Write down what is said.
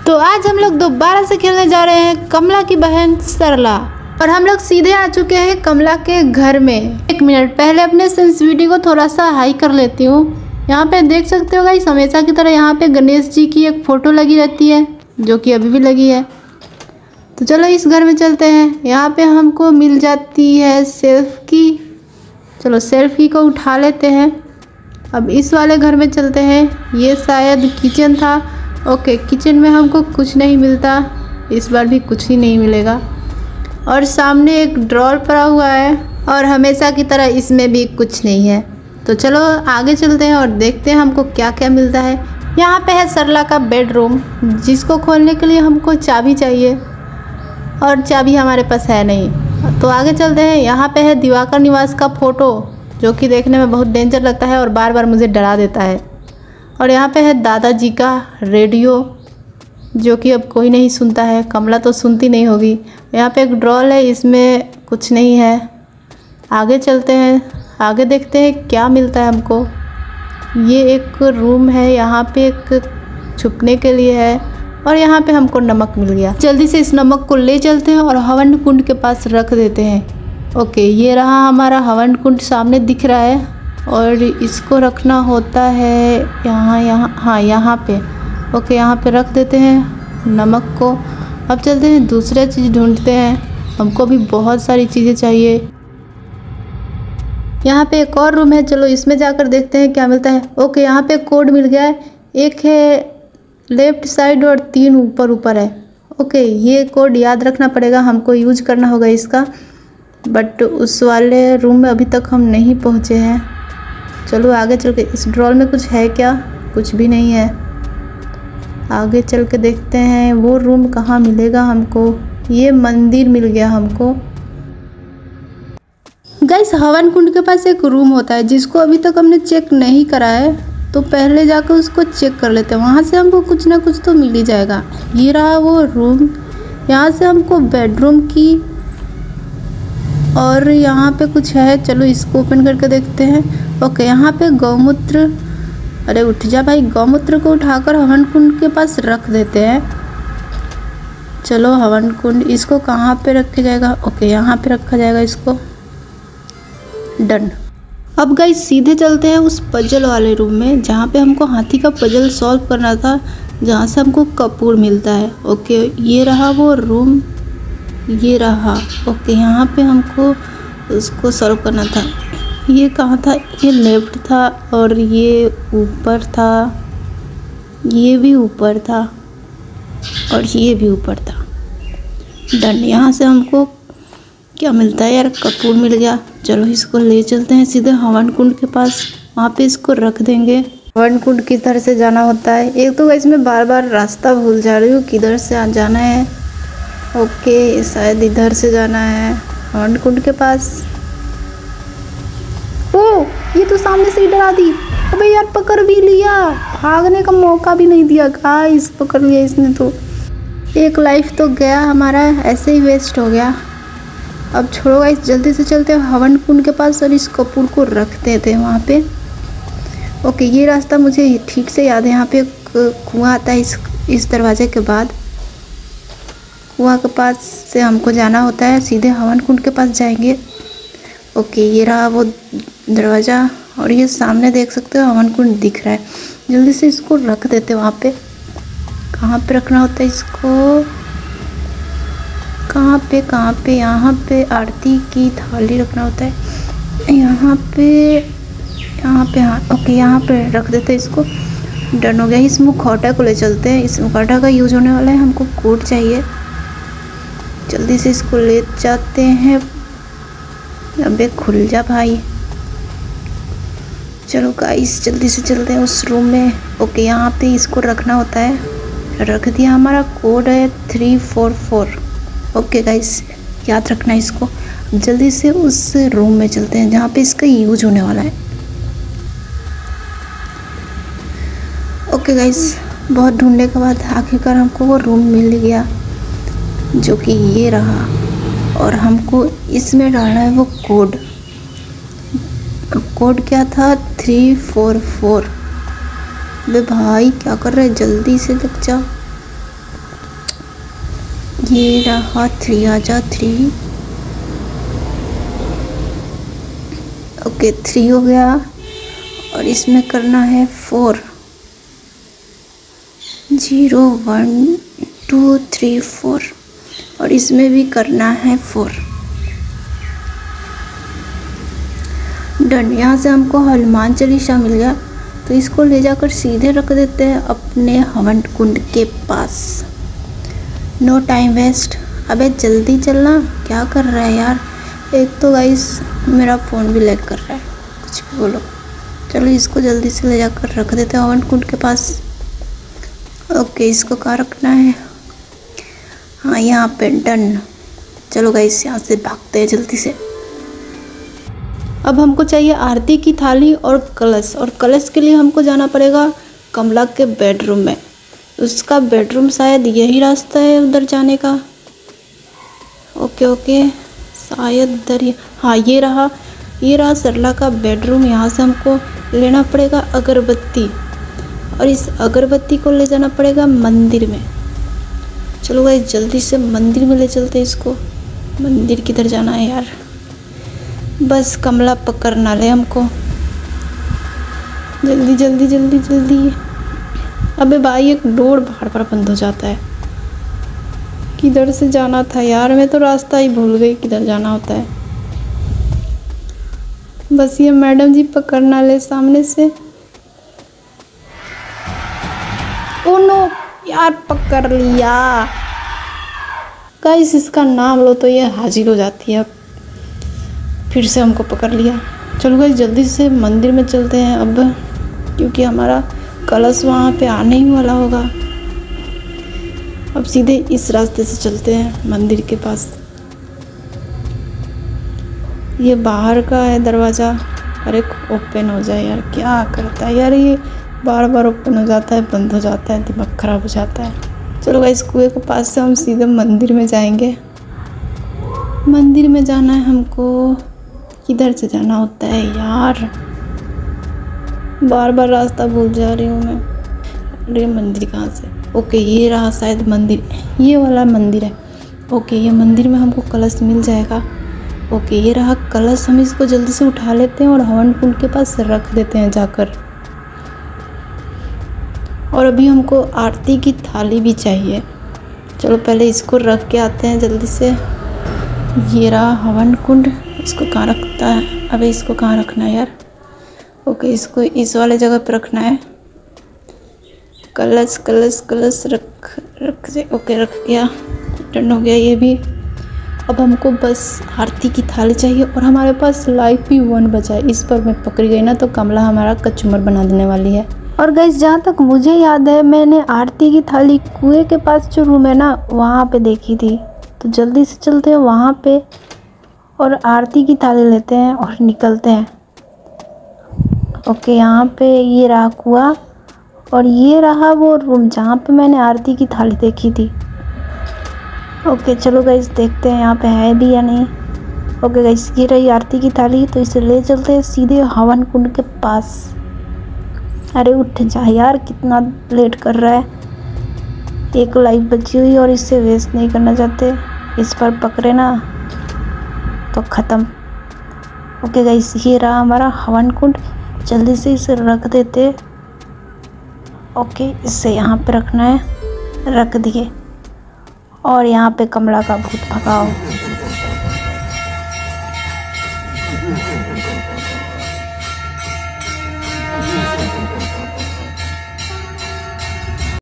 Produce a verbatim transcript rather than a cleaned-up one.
तो आज हम लोग दोबारा से खेलने जा रहे हैं कमला की बहन सरला, और हम लोग सीधे आ चुके हैं कमला के घर में। एक मिनट पहले अपने सेंसिटिविटी को थोड़ा सा हाई कर लेती हूँ। यहाँ पे देख सकते हो गाइस, हमेशा की तरह यहाँ पे गणेश जी की एक फ़ोटो लगी रहती है, जो कि अभी भी लगी है। तो चलो इस घर में चलते हैं। यहाँ पे हमको मिल जाती है सेल्फ की। चलो सेल्फ की को उठा लेते हैं। अब इस वाले घर में चलते हैं। ये शायद किचन था। ओके, किचन में हमको कुछ नहीं मिलता, इस बार भी कुछ ही नहीं मिलेगा। और सामने एक ड्रॉर पड़ा हुआ है, और हमेशा की तरह इसमें भी कुछ नहीं है। तो चलो आगे चलते हैं और देखते हैं हमको क्या क्या मिलता है। यहाँ पे है सरला का बेडरूम, जिसको खोलने के लिए हमको चाबी चाहिए, और चाबी हमारे पास है नहीं। तो आगे चलते हैं। यहाँ पे है दिवाकर निवास का फ़ोटो, जो कि देखने में बहुत डेंजर लगता है और बार बार मुझे डरा देता है। और यहाँ पे है दादाजी का रेडियो, जो कि अब कोई नहीं सुनता है। कमला तो सुनती नहीं होगी। यहाँ पे एक ड्रॉल है, इसमें कुछ नहीं है। आगे चलते हैं, आगे देखते हैं क्या मिलता है हमको। ये एक रूम है, यहाँ पे एक छुपने के लिए है, और यहाँ पे हमको नमक मिल गया। जल्दी से इस नमक को ले चलते हैं और हवन कुंड के पास रख देते हैं। ओके, ये रहा हमारा हवन कुंड, सामने दिख रहा है, और इसको रखना होता है यहाँ यहाँ हाँ यहाँ पे। ओके, यहाँ पे रख देते हैं नमक को। अब चलते हैं दूसरा चीज़ ढूंढते हैं, हमको भी बहुत सारी चीज़ें चाहिए। यहाँ पे एक और रूम है, चलो इसमें जाकर देखते हैं क्या मिलता है। ओके, यहाँ पे कोड मिल गया है, एक है लेफ्ट साइड और तीन ऊपर ऊपर है। ओके, ये कोड याद रखना पड़ेगा, हमको यूज करना होगा इसका। बट उस वाले रूम में अभी तक हम नहीं पहुँचे हैं। चलो आगे चल के, इस ड्रॉर में कुछ है क्या? कुछ भी नहीं है। आगे चल के देखते हैं वो रूम कहाँ मिलेगा हमको। ये मंदिर मिल गया हमको। गाइस, हवन कुंड के पास एक रूम होता है, जिसको अभी तक हमने चेक नहीं करा है, तो पहले जाकर उसको चेक कर लेते हैं। वहाँ से हमको कुछ ना कुछ तो मिल ही जाएगा। ये रहा वो रूम। यहाँ से हमको बेडरूम की, और यहाँ पे कुछ है, चलो इसको ओपन करके देखते हैं। ओके, यहाँ पे गौमूत्र, अरे उठ जा भाई, गौमूत्र को उठाकर हवन कुंड के पास रख देते हैं। चलो हवन कुंड, इसको कहाँ पे रखा जाएगा? ओके, यहाँ पे रखा जाएगा इसको। डन। अब गाइस सीधे चलते हैं उस पजल वाले रूम में, जहाँ पे हमको हाथी का पजल सॉल्व करना था, जहाँ से हमको कपूर मिलता है। ओके, ये रहा वो रूम, ये रहा। ओके, यहाँ पे हमको उसको सॉल्व करना था। ये कहाँ था? ये लेफ्ट था, और ये ऊपर था, ये भी ऊपर था, और ये भी ऊपर था। डन। यहाँ से हमको क्या मिलता है यार? कपूर मिल गया। चलो इसको ले चलते हैं सीधे हवन कुंड के पास, वहाँ पे इसको रख देंगे। हवन कुंड किधर से जाना होता है? एक तो इसमें बार बार रास्ता भूल जा रही हूँ, किधर से जाना है। ओके, शायद इधर से जाना है हवन कुंड के पास। ओ, ये तो सामने से ही डरा दी। अबे यार, पकड़ भी लिया, भागने का मौका भी नहीं दिया। गाइस, पकड़ लिया इसने तो। एक लाइफ तो गया हमारा, ऐसे ही वेस्ट हो गया। अब छोड़ो गाइस, जल्दी से चलते हैं हवन कुंड के पास, और इस कपूर को रखते थे वहाँ पे। ओके, ये रास्ता मुझे ठीक से याद है। यहाँ पे एक कुआं आता है, इस इस दरवाजे के बाद। कुआं के पास से हमको जाना होता है, सीधे हवन कुंड के पास जाएंगे। ओके, ये रहा वो दरवाज़ा, और ये सामने देख सकते हो हवन कुंड दिख रहा है। जल्दी से इसको रख देते वहाँ पे। कहाँ पे रखना होता है इसको? कहाँ पे कहाँ पे यहाँ पे आरती की थाली रखना होता है। यहाँ पे यहाँ पे हाँ, ओके, यहाँ पे रख देते हैं इसको। डन हो गया। इस मुखौटा को ले चलते हैं, इस मुखौटा का यूज होने वाला है, हमको कोट चाहिए। जल्दी से इसको ले जाते हैं। अबे खुल जा भाई। चलो गाइस, जल्दी से चलते हैं उस रूम में। ओके, यहाँ पे इसको रखना होता है, रख दिया। हमारा कोड है three four four. Okay guys, याद रखना इसको। जल्दी से उस रूम में चलते हैं जहाँ पे इसका यूज होने वाला है। ओके गाइस, बहुत ढूंढने के बाद आखिरकार हमको वो रूम मिल गया, जो कि ये रहा। और हमको इसमें डालना है वो कोड। कोड क्या था? Three four four. बे भाई क्या कर रहे, जल्दी से लग जा। ये रहा थ्री, आजा थ्री। ओके थ्री हो गया और इसमें करना है four. Zero one two three four और इसमें भी करना है फोर। डन। यहाँ से हमको हनुमान चालीसा मिल गया, तो इसको ले जाकर सीधे रख देते हैं अपने हवन कुंड के पास। No time waste. अबे जल्दी चलना, क्या कर रहा है यार। एक तो गाइस मेरा फ़ोन भी लैग कर रहा है, कुछ भी बोलो। चलो इसको जल्दी से ले जाकर रख देते हैं हवन कुंड के पास। ओके इसको कहाँ रखना है, हाँ यहाँ पे। डन। चलो गाइस यहाँ से भागते हैं जल्दी से। अब हमको चाहिए आरती की थाली और कलश, और कलश के लिए हमको जाना पड़ेगा कमला के बेडरूम में। उसका बेडरूम शायद यही रास्ता है उधर जाने का। ओके ओके शायद इधर ही, हाँ ये रहा, ये रहा सरला का बेडरूम। यहाँ से हमको लेना पड़ेगा अगरबत्ती और इस अगरबत्ती को ले जाना पड़ेगा मंदिर में। चलो भाई जल्दी से मंदिर में ले चलते हैं इसको। मंदिर किधर जाना है यार, बस कमला पकड़ ना ले हमको। जल्दी जल्दी जल्दी जल्दी। अबे भाई एक डोर बार बार बंद हो जाता है। किधर से जाना था यार, मैं तो रास्ता ही भूल गई किधर जाना होता है। बस ये मैडम जी पकड़ ना ले सामने से। ओ नो यार पकड़ लिया। गाइस इसका नाम लो तो ये हाजिर हो जाती है, फिर से हमको पकड़ लिया। चलो गाइस जल्दी से मंदिर में चलते हैं अब, क्योंकि हमारा कलश वहाँ पे आने ही वाला होगा। अब सीधे इस रास्ते से चलते हैं मंदिर के पास। ये बाहर का है दरवाज़ा। अरे ओपन हो जाए यार, क्या करता है यार ये, बार बार ओपन हो जाता है बंद हो जाता है, दिमाग ख़राब हो जाता है। चलो गाइस कुएं के पास से हम सीधे मंदिर में जाएंगे। मंदिर में जाना है हमको, किधर से जाना होता है यार, बार बार रास्ता भूल जा रही हूँ मैं। अरे मंदिर कहाँ से, ओके ये रहा शायद मंदिर, ये वाला मंदिर है। ओके ये मंदिर में हमको कलश मिल जाएगा। ओके ये रहा कलश, हम इसको जल्दी से उठा लेते हैं और हवन कुंड के पास रख देते हैं जाकर। और अभी हमको आरती की थाली भी चाहिए। चलो पहले इसको रख के आते हैं जल्दी से। ये रहा हवन कुंड, इसको कहाँ रखता है, अबे इसको कहाँ रखना है यार। ओके इसको इस वाले जगह पर रखना है। कलश कलश कलश रख रख दे। ओके रख गया, डन हो गया ये भी। अब हमको बस आरती की थाली चाहिए और हमारे पास लाइफ भी वन बचा है। इस पर मैं पकड़ी गई ना तो कमला हमारा कचूमर बना देने वाली है। और गाइस जहाँ तक मुझे याद है मैंने आरती की थाली कुएं के पास जो रूम है ना वहाँ पे देखी थी। तो जल्दी से चलते हैं वहाँ पे और आरती की थाली लेते हैं और निकलते हैं। ओके यहाँ पे ये रहा कुआं और ये रहा वो रूम जहाँ पे मैंने आरती की थाली देखी थी। ओके चलो गाइस देखते हैं यहाँ पे है भी या नहीं। ओके गाइस ये रही आरती की थाली, तो इसे ले चलते हैं सीधे हवन कुंड के पास। अरे उठ जा यार, कितना लेट कर रहा है। एक लाइफ बची हुई और इससे वेस्ट नहीं करना चाहते, इस पर पकड़े ना तो ख़त्म। ओके गाइस ये रहा हमारा हवन कुंड, जल्दी से इसे रख देते। ओके इसे यहाँ पे रखना है, रख दिए। और यहाँ पे कमला का भूत भगाओ।